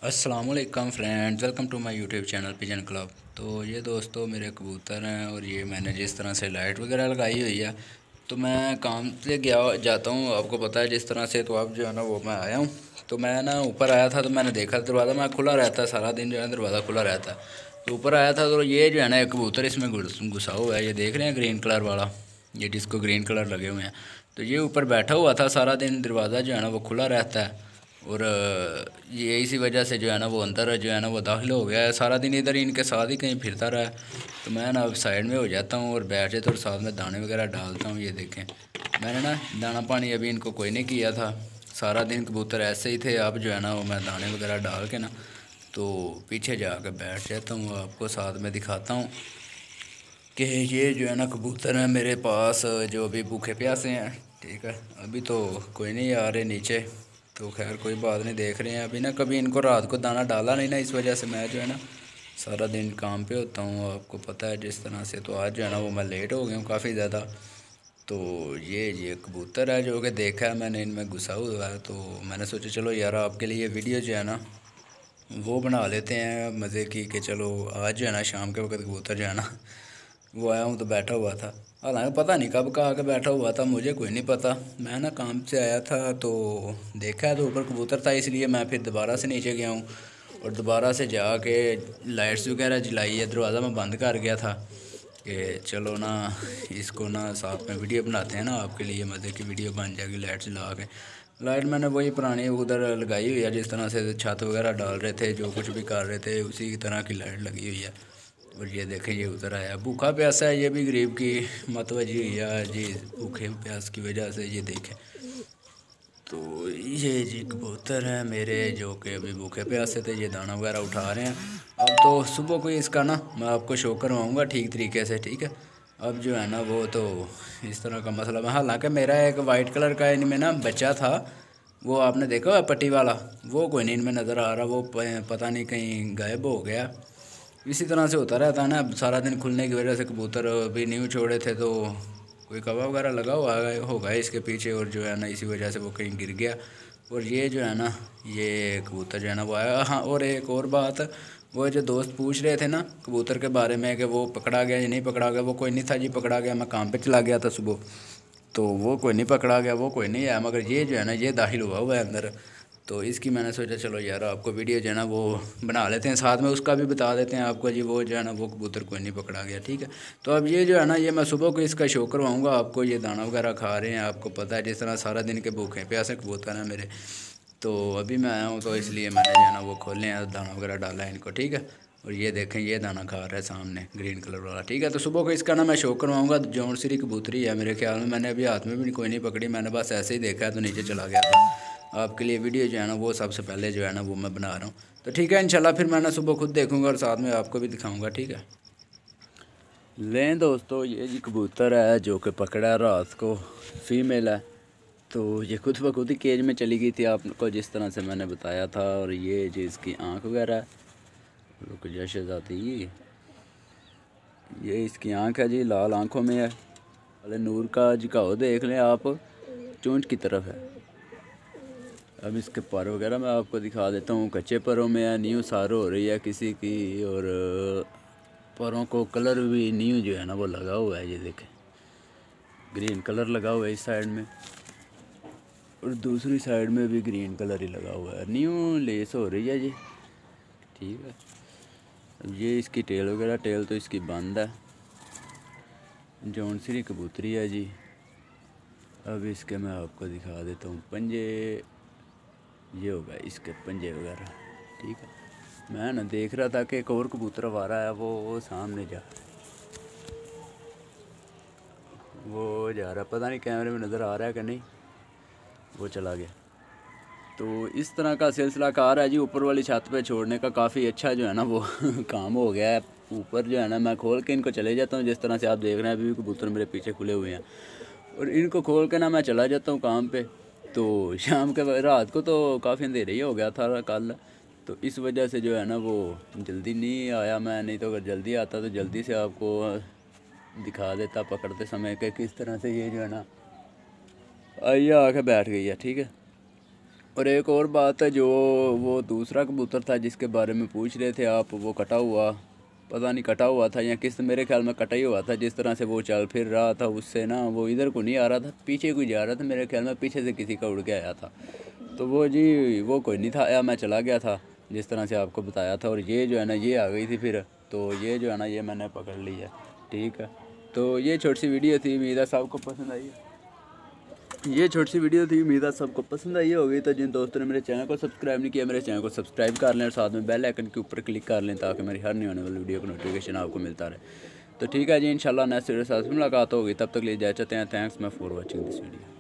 अस्सलामुअलैकुम friends, welcome to my YouTube channel pigeon club. तो ये दोस्तों मेरे कबूतर हैं और ये मैंने जिस तरह से लाइट वगैरह लगाई हुई है तो मैं काम से गया जाता हूँ, आपको पता है जिस तरह से। तो अब जो है ना वो मैं आया हूँ, तो मैं ना ऊपर आया था तो मैंने देखा दरवाज़ा मैं खुला रहता है, सारा दिन जो है दरवाज़ा खुला रहता है। तो ऊपर आया था तो ये जो है ना एक कबूतर इसमें घुसा हुआ है, ये देख रहे हैं ग्रीन कलर वाला, ये डिस्को ग्रीन कलर लगे हुए हैं। तो ये ऊपर बैठा हुआ था, सारा दिन दरवाज़ा जो है ना वो खुला रहता है और ये इसी वजह से जो है ना वो अंदर जो है ना वो दाखिल हो गया है। सारा दिन इधर इनके साथ ही कहीं फिरता रहा है। तो मैं ना अब साइड में हो जाता हूँ और बैठ जाता हूँ और साथ में दाने वगैरह डालता हूँ। ये देखें, मैंने ना दाना पानी अभी इनको कोई नहीं किया था, सारा दिन कबूतर ऐसे ही थे। अब जो है ना वो मैं दाने वगैरह डाल के ना तो पीछे जाकर बैठ जाता हूँ, आपको साथ में दिखाता हूँ कि ये जो है ना कबूतर हैं मेरे पास जो अभी भूखे प्यासे हैं। ठीक है, अभी तो कोई नहीं आ रहे नीचे, तो खैर कोई बात नहीं, देख रहे हैं अभी ना। कभी इनको रात को दाना डाला नहीं ना, इस वजह से मैं जो है ना सारा दिन काम पे होता हूँ, आपको पता है जिस तरह से। तो आज जो है ना वो मैं लेट हो गया हूँ काफ़ी ज़्यादा। तो ये कबूतर है जो कि देखा है मैंने इनमें घुसा हुआ है, तो मैंने सोचा चलो यार आपके लिए वीडियो जो है ना वो बना लेते हैं मज़े की, कि चलो आज जो है ना शाम के वक्त कबूतर जो है ना वो आया हूँ तो बैठा हुआ था। हालांकि पता नहीं कब का आके बैठा हुआ था, मुझे कोई नहीं पता। मैं ना काम से आया था तो देखा है तो ऊपर कबूतर था, इसलिए मैं फिर दोबारा से नीचे गया हूँ और दोबारा से जाके लाइट्स वगैरह जलाई है, दरवाज़ा मैं बंद कर गया था कि चलो ना इसको ना साथ में वीडियो बनाते हैं ना, आपके लिए मज़े की वीडियो बन जाएगी लाइट जला के। लाइट मैंने वही पुरानी उधर लगाई हुई है, जिस तरह से छत वगैरह डाल रहे थे, जो कुछ भी कर रहे थे उसी की तरह की लाइट लगी हुई है। और ये देखें ये उधर आया भूखा प्यासा है, ये भी गरीब की मतवजी हुई है जी, भूखे प्यास की वजह से। ये देखें, तो ये जी कबूतर हैं मेरे जो कि अभी भूखे प्यासे थे, ये दाना वगैरह उठा रहे हैं। अब तो सुबह को इसका ना मैं आपको शो करवाऊँगा ठीक तरीके से, ठीक है। अब जो है ना वो तो इस तरह का मसला है। हालांकि मेरा एक वाइट कलर का इनमें ना बच्चा था, वो आपने देखा हुआ पट्टी वाला, वो कोई नहीं इनमें नज़र आ रहा, वो पता नहीं कहीं गायब हो गया। इसी तरह से होता रहता है ना, सारा दिन खुलने की वजह से कबूतर भी न्यू छोड़े थे तो कोई कवा वगैरह लगा हुआ होगा इसके पीछे, और जो है ना इसी वजह से वो कहीं गिर गया। और ये जो है ना ये कबूतर जो है ना वो आया। हाँ, और एक और बात, वो जो दोस्त पूछ रहे थे ना कबूतर के बारे में कि वो पकड़ा गया या नहीं पकड़ा गया, वो कोई नहीं था जी पकड़ा गया। मैं काम पे चला गया था सुबह, तो वो कोई नहीं पकड़ा गया, वो कोई नहीं आया। मगर ये जो है ना ये दाखिल हुआ है अंदर, तो इसकी मैंने सोचा चलो यार आपको वीडियो जो है ना वो बना लेते हैं, साथ में उसका भी बता देते हैं आपको जी, वो जो है ना वो कबूतर कोई नहीं पकड़ा गया, ठीक है। तो अब ये जो है ना ये मैं सुबह को इसका शो करवाऊँगा आपको। ये दाना वगैरह खा रहे हैं, आपको पता है जिस तरह सारा दिन के भूखे प्यासे कबूतर हैं मेरे। तो अभी मैं आया हूँ तो इसलिए मैंने जो है ना वो खोले हैं, दाना वगैरह डाला है इनको, ठीक है। और ये देखें ये दाना खा रहा है सामने ग्रीन कलर वाला, ठीक है। तो सुबह को इसका ना मैं शो करवाऊँगा। जौन सिरी कबूतरी है मेरे ख्याल में, मैंने अभी हाथ में भी कोई नहीं पकड़ी, मैंने बस ऐसे ही देखा है तो नीचे चला गया था। आपके लिए वीडियो जो है ना वो सबसे पहले जो है ना वो मैं बना रहा हूँ। तो ठीक है, इंशाल्लाह फिर मैं ना सुबह खुद देखूँगा और साथ में आपको भी दिखाऊँगा, ठीक है। लें दोस्तों, ये जी कबूतर है जो कि पकड़ा है रात को, फीमेल है। तो ये खुद ब खुद ही केज में चली गई थी आपको जिस तरह से मैंने बताया था। और ये जी इसकी आँख वगैरह है, रुक जा शहज़ादी, ये इसकी आँख है जी, लाल आँखों में है। अरे नूर का झुकाव देख लें आप, चोंच की तरफ है। अब इसके पर वगैरह मैं आपको दिखा देता हूँ, कच्चे परों में है, न्यू सारो हो रही है किसी की। और परों को कलर भी न्यू जो है ना वो लगा हुआ है, ये देखें ग्रीन कलर लगा हुआ है इस साइड में, और दूसरी साइड में भी ग्रीन कलर ही लगा हुआ है, न्यू लेस हो रही है जी, ठीक है। अब ये इसकी टेल वगैरह, टेल तो इसकी बंद है, जौनसरी कबूतरी है जी। अब इसके मैं आपको दिखा देता हूँ पंजे, ये होगा इसके पंजे वगैरह, ठीक है। मैं ना देख रहा था कि एक और कबूतर आवारा है, वो सामने वो जा रहा, पता नहीं कैमरे में नज़र आ रहा है कि नहीं, वो चला गया। तो इस तरह का सिलसिला कार है जी। ऊपर वाली छत पे छोड़ने का काफ़ी अच्छा जो है ना वो काम हो गया है। ऊपर जो है ना मैं खोल के इनको चले जाता हूँ, जिस तरह से आप देख रहे हैं अभी भी कबूतर मेरे पीछे खुले हुए हैं, और इनको खोल के ना मैं चला जाता हूँ काम पे। तो शाम के रात को तो काफ़ी अंधेरा ही हो गया था कल, तो इस वजह से जो है ना वो जल्दी नहीं आया मैं, नहीं तो अगर जल्दी आता तो जल्दी से आपको दिखा देता पकड़ते समय कि किस तरह से ये जो है ना आइए आके बैठ गई है, ठीक है। और एक और बात है, जो वो दूसरा कबूतर था जिसके बारे में पूछ रहे थे आप, वो कटा हुआ, पता नहीं कटा हुआ था या किस, मेरे ख्याल में कटा ही हुआ था। जिस तरह से वो चल फिर रहा था उससे ना, वो इधर को नहीं आ रहा था, पीछे को जा रहा था, मेरे ख्याल में पीछे से किसी का उड़ के आया था। तो वो जी वो कोई नहीं था आया, मैं चला गया था जिस तरह से आपको बताया था। और ये जो है ना ये आ गई थी फिर, तो ये जो है ना ये मैंने पकड़ ली है। ठीक है, तो ये छोटी सी वीडियो थी, उम्मीद है सबको पसंद आई है। ये छोटी सी वीडियो थी, उम्मीद है सबको पसंद आई होगी। तो जिन दोस्तों ने मेरे चैनल को सब्सक्राइब नहीं किया, मेरे चैनल को सब्सक्राइब कर लें और साथ में बेल आइकन के ऊपर क्लिक कर लें, ताकि मेरी हर नई आने वाली वीडियो का नोटिफिकेशन आपको मिलता रहे। तो ठीक है जी, इंशाल्लाह नेक्स्ट वीडियो के साथ मुलाकात होगी, तब तक ले जाए चाहते हैं। थैंक्स मैं फॉर वॉचिंग दिस वीडियो।